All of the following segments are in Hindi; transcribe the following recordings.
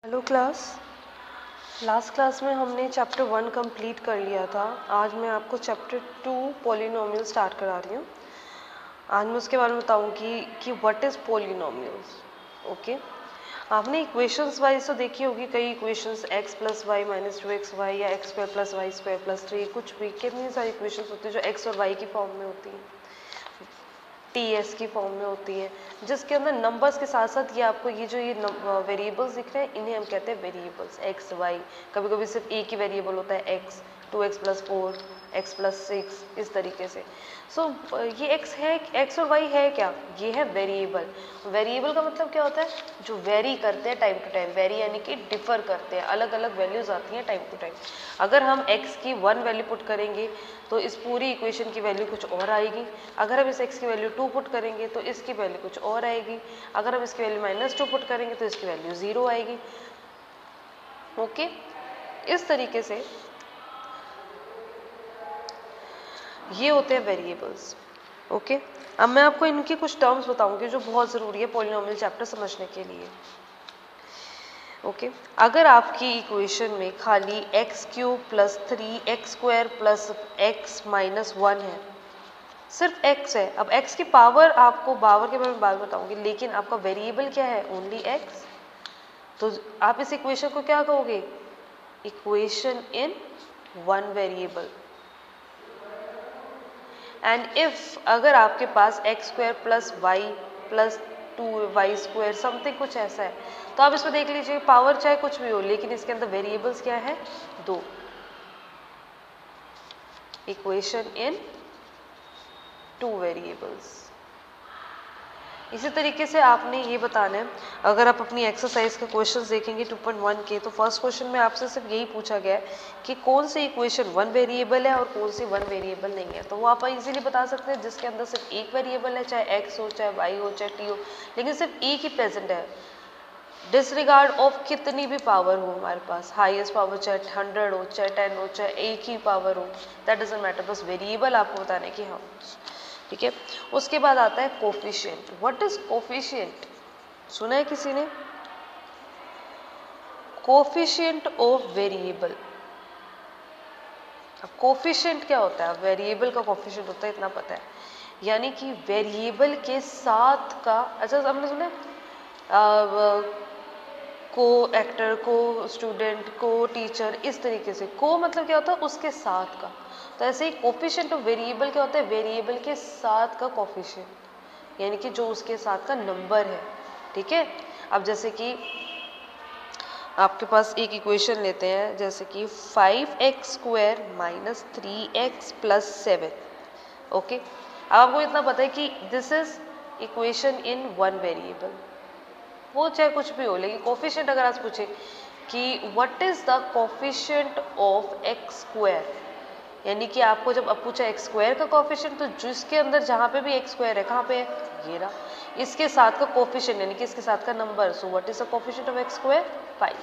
Hello class. लास्ट क्लास में हमने चैप्टर 1 कंप्लीट कर लिया था। आज मैं आपको चैप्टर 2 पॉलिनोमियल स्टार्ट करा रही हूँ। आज मैं उसके बारे में बताऊँगी कि व्हाट इज़ पॉलिनोमियल्स। ओके, आपने इक्वेशंस वाइज तो देखी होगी, कई equations x plus y minus 2xy या x square plus y square plus 3, कुछ भी कितनी सारी इक्वेशंस होती है जो x और y की फॉर्म में होती हैं, टीएस की फॉर्म में होती है, जिसके अंदर नंबर्स के साथ साथ ये आपको ये जो ये वेरिएबल्स दिख रहे हैं इन्हें हम कहते हैं वेरिएबल्स एक्स वाई। कभी कभी सिर्फ एक ही वेरिएबल होता है x, 2x plus 4, x plus 6, इस तरीके से। सो ये x है, x और y है क्या, ये है वेरिएबल। वेरिएबल का मतलब क्या होता है, जो वेरी करते हैं टाइम टू टाइम। वेरी यानी कि डिफर करते हैं, अलग अलग वैल्यूज आती हैं टाइम टू टाइम। अगर हम x की 1 वैल्यू पुट करेंगे तो इस पूरी इक्वेशन की वैल्यू कुछ और आएगी। अगर हम इस x की वैल्यू 2 पुट करेंगे तो इसकी वैल्यू कुछ और आएगी। अगर हम इसकी वैल्यू -2 पुट करेंगे तो इसकी वैल्यू 0 आएगी। ओके, इस तरीके से ये होते हैं वेरिएबल्स। ओके, अब मैं आपको इनके कुछ टर्म्स बताऊंगी जो बहुत ज़रूरी है पॉलिनोमियल चैप्टर समझने के लिए। ओके, अगर आपकी इक्वेशन में खाली x³ plus 3x² plus x minus 1 है, सिर्फ x है। अब x की पावर, आपको पावर के बारे में बात बताऊंगी, लेकिन आपका वेरिएबल क्या है, ओनली x। तो आप इस इक्वेशन को क्या कहोगे, equation in one variable. And if अगर आपके पास x² plus y plus 2y² something कुछ ऐसा है, तो आप इसमें देख लीजिए पावर चाहे कुछ भी हो, लेकिन इसके अंदर वेरिएबल्स क्या है, 2। Equation in 2 variables. इसी तरीके से आपने ये बताना है, अगर आप अपनी एक्सरसाइज के क्वेश्चंस देखेंगे 2.1 के, तो फर्स्ट क्वेश्चन में आपसे सिर्फ यही पूछा गया है कि कौन सी इक्वेशन 1 वेरिएबल है और कौन सी 1 वेरिएबल नहीं है। तो वो आप इजीली बता सकते हैं जिसके अंदर सिर्फ एक वेरिएबल है, चाहे x हो, चाहे y हो, चाहे t हो, लेकिन सिर्फ एक ही प्रेजेंट है, डिसरिगार्ड ऑफ कितनी भी पावर हो हमारे पास, हाईएस्ट पावर चाहे 100 हो, चाहे 10 हो, चाहे एक ही पावर हो, दैट डजंट मैटर, बस वेरिएबल आपको बताने की हम। ठीक है, उसके बाद आता है कोफिशिएंट। व्हाट इज कोफिशिएंट, सुना है किसी ने, कोफिशिएंट ऑफ वेरिएबल। अब कोफिशिएंट क्या होता है, वेरिएबल का कोफिशिएंट होता है, इतना पता है, यानी कि वेरिएबल के साथ का, अच्छा हमने सुना को एक्टर, को स्टूडेंट, को टीचर, इस तरीके से। को मतलब क्या होता है, उसके साथ का। तो ऐसे ही कोफिशिएंट ऑफ वेरिएबल क्या होता है, वेरिएबल के साथ का कोफिशिएंट, यानी कि जो उसके साथ का नंबर है। ठीक है, अब जैसे कि आपके पास एक इक्वेशन लेते हैं, जैसे कि 5x² minus 3x plus 7। Okay, अब आपको इतना पता है कि this is equation in one variable, वो चाहे कुछ भी हो, लेकिन कोफिशिएंट अगर आप पूछे कि what is the coefficient of x², यानी कि आपको जब अब पूछा x² का कोफिशिएंट, तो जिसके अंदर जहाँ पे भी x² है, कहाँ पे है, ये रहा, इसके साथ का कोफिशिएंट यानी कि इसके साथ का number. So what is the coefficient of x², 5।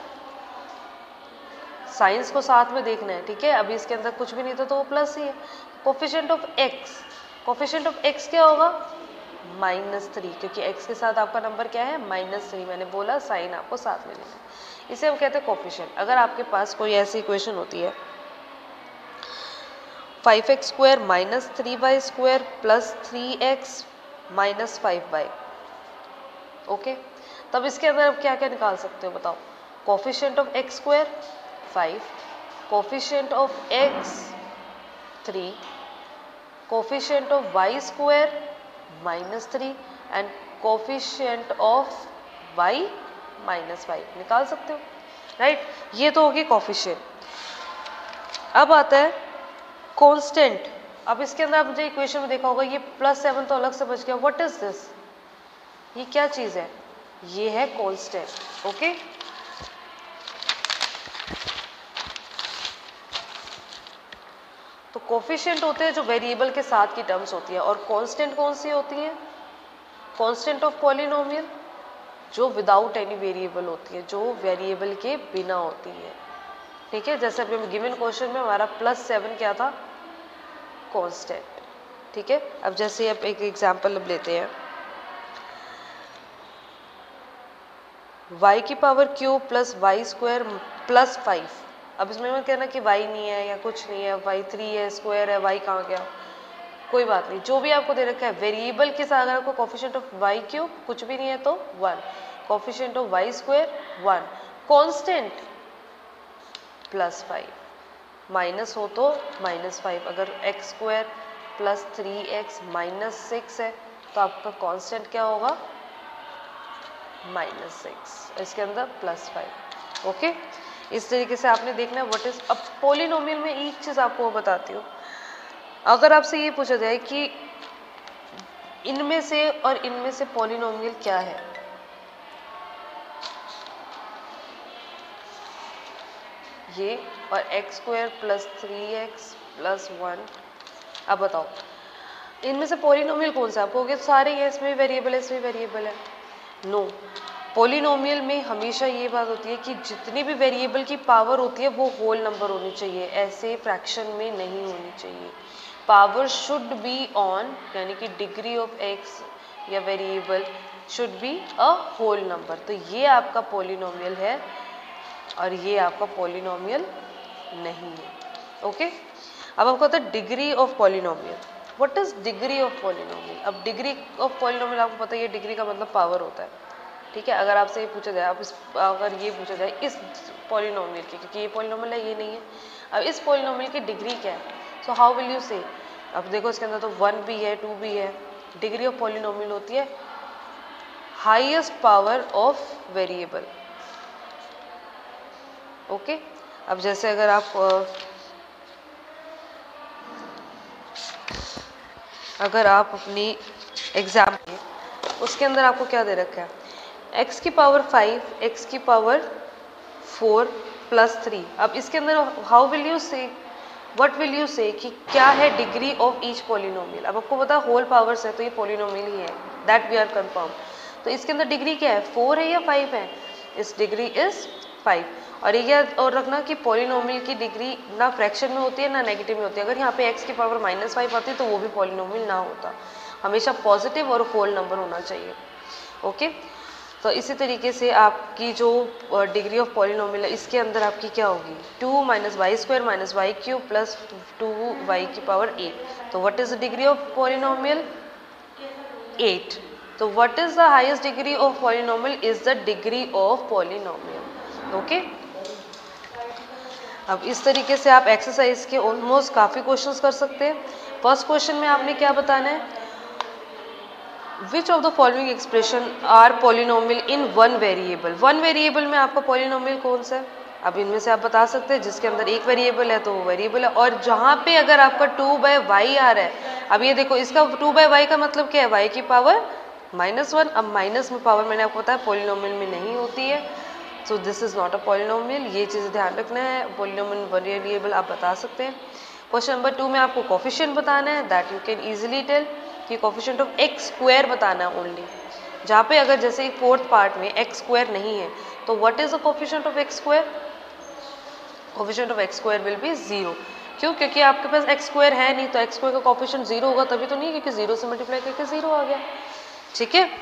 Science को साथ में देखना है, ठीक है, अभी इसके अंदर कुछ भी नहीं था तो वो प्लस ही है। Coefficient of x, coefficient of x क्या होगा, -3, क्योंकि x के साथ आपका नंबर क्या है, -3। मैंने बोला साइन आपको साथ में लेना है, इसे हम कहते हैं कोफिशिएंट। अगर आपके पास कोई ऐसी इक्वेशन होती है 5x² minus 3y² plus 3x minus 5y, okay, तब इसके अंदर आप क्या क्या निकाल सकते हो, बताओ। Coefficient of x² 5, coefficient of x 3, coefficient of y² -3 and coefficient of y -5 निकाल सकते हो, राइट। ये तो होगी कोफिशिएंट। अब आता है कांस्टेंट। अब इसके अंदर आप मुझे इक्वेशन में देखा होगा, ये +7 तो अलग से बच गया, व्हाट इज दिस, ये क्या चीज है, ये है कांस्टेंट। ओके, तो कोफिशिएंट होते हैं जो वेरिएबल के साथ की टर्म्स होती है, और कांस्टेंट कौन सी होती है, कांस्टेंट ऑफ पॉलिनोमियल, जो विदाउट एनी वेरिएबल होती है, जो वेरिएबल के बिना होती है। ठीक है, जैसे अभी गिवन क्वेश्चन में हमारा +7 क्या था, कांस्टेंट। ठीक है, अब जैसे अब एक एग्जांपल अब लेते हैं, वाई की power cube plus y square plus 5। अब इसमें मत कहना कि वाई नहीं है या कुछ नहीं है, वाई 3 है, स्क्वायर है, वाई कहाँ गया, कोई बात नहीं, जो भी आपको दे रखा है वेरिएबल के साथ अगर आपको कोफिशिएंट ऑफ वाई क्यूब कुछ भी नहीं है तो 1, coefficient of y square 1, constant plus 5, minus हो तो -5, अगर x square plus 3x minus 6 है तो आपका कांस्टेंट क्या होगा -6, इसके अंदर +5। ओके, इस तरीके से आपने देखना है व्हाट इज। अब पॉलिनोमियल में एक चीज़ आपको बताती हूँ, अगर आपसे ये पूछा जाए कि इनमें से और इनमें से पॉलिनोमियल क्या है, ये और x square plus 3x plus 1, अब बताओ इनमें से पॉलिनोमियल कौन सा? आपको सारे ये इसमें वेरिएबल है, इसमें वेरिएबल है। नो, पॉलिनोमियल में हमेशा ये बात होती है कि जितनी भी वेरिएबल की पावर होती है वो होल नंबर होनी चाहिए, ऐसे फ्रैक्शन में नहीं होनी चाहिए। पावर शुड बी ऑन, यानी कि डिग्री ऑफ एक्स या variable should be a whole number. तो ये आपका पॉलिनोमियल है और ये आपका पॉलिनोमियल नहीं है। ओके, अब आपको होता है degree of polynomial. What is degree of polynomial? अब डिग्री ऑफ पॉलिनोमियल आपको पता है, ये डिग्री का मतलब पावर होता है, ठीक है। अगर आपसे ये पूछा जाए, अगर ये पूछा जाए इस पॉलिनोमियल की, क्योंकि ये पॉलिनोमियल है ये नहीं है, अब इस पॉलिनोमियल की डिग्री क्या है, सो हाउ विल यू से? अब देखो इसके अंदर तो 1 भी है 2 भी है। डिग्री ऑफ पॉलिनोमियल होती है highest power of variable. Okay, अब जैसे अगर आप अपनी एग्जाम में, उसके अंदर आपको क्या दे रखा है, x की पावर 5, x की पावर 4 प्लस 3। अब इसके अंदर how will you say, what will you say कि क्या है डिग्री ऑफ ईच पॉलिनोमियल? अब आपको पता होल पावर्स है तो ये पॉलिनोमियल ही है, दैट वी आर कंफर्म। तो इसके अंदर डिग्री क्या है, 4 है या 5 है? इस डिग्री इज 5। और ये याद और रखना कि पॉलिनोमियल की डिग्री ना फ्रैक्शन में होती है ना नेगेटिव में होती है। अगर यहाँ पे x की पावर -5 आती है तो वो भी पॉलिनोमियल ना होता, हमेशा पॉजिटिव और होल नंबर होना चाहिए। ओके, तो इसी तरीके से आपकी जो डिग्री ऑफ पॉलिनोमियल है, इसके अंदर आपकी क्या होगी, 2 - y² - y³ प्लस 2y की पावर 8। तो what is the degree of polynomial? 8। तो what is the highest degree of polynomial? Is the degree of polynomial. Okay, अब इस तरीके से आप एक्सरसाइज के ऑलमोस्ट काफ़ी क्वेश्चंस कर सकते हैं। फर्स्ट क्वेश्चन में आपने क्या बताना है, which of the following expression are polynomial in one variable. One variable में आपका पॉलिनोमियल कौन सा है? अब इनमें से आप बता सकते हैं, जिसके अंदर एक वेरिएबल है तो वो वेरिएबल है। और जहाँ पे अगर आपका 2/y आ रहा है, अब ये देखो इसका 2/y का मतलब क्या है, y की पावर -1। अब माइनस में पावर मैंने आपको बताया पॉलिनोमियल में नहीं होती है, so this is not a polynomial. ये चीज़ ध्यान रखना है, पॉलिनोमियल वेरिएबल आप बता सकते हैं। क्वेश्चन नंबर 2 में आपको कोफिशिएंट बताना है, that you can easily tell कि कोफिशिएंट ऑफ x² बताना है ओनली। जहाँ पे अगर जैसे फोर्थ पार्ट में x² नहीं है तो what is the coefficient of x²? Coefficient of x² will be 0। क्यों? क्योंकि आपके पास x² है नहीं, तो x² का कोफिशिएंट 0 होगा तभी तो नहीं, क्योंकि 0 से मल्टीप्लाई करके 0 आ गया। ठीक है,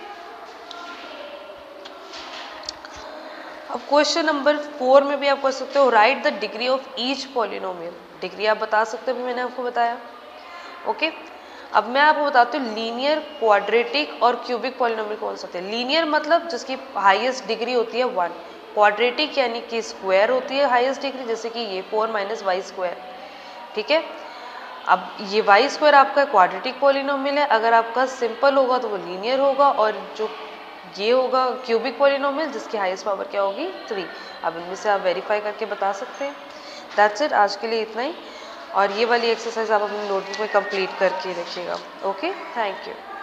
अब क्वेश्चन नंबर 4 में भी आप कर सकते हो, write the degree of each polynomial. Degree आप बता सकते हो, भी मैंने आपको बताया। ओके, अब मैं आपको बताती हूँ लीनियर, क्वाड्रेटिक और क्यूबिक पॉलिनोमियल कौन सा होते हैं। लीनियर मतलब जिसकी हाईएस्ट डिग्री होती है 1, क्वाड्रेटिक यानी कि स्क्वायर होती है हाईएस्ट डिग्री, जैसे कि ये 4 - y²। ठीक है, अब ये y² आपका क्वाड्रेटिक पॉलिनोमियल है, अगर आपका सिंपल होगा तो वो लीनियर होगा, और जो ये होगा क्यूबिक पॉलिनोमियल जिसकी हाईएस्ट पावर क्या होगी 3। अब इनमें से आप वेरीफाई करके बता सकते हैं। दैट्स इट, आज के लिए इतना ही। और ये वाली एक्सरसाइज आप अपनी नोटबुक में कंप्लीट करके रखिएगा। Okay, thank you.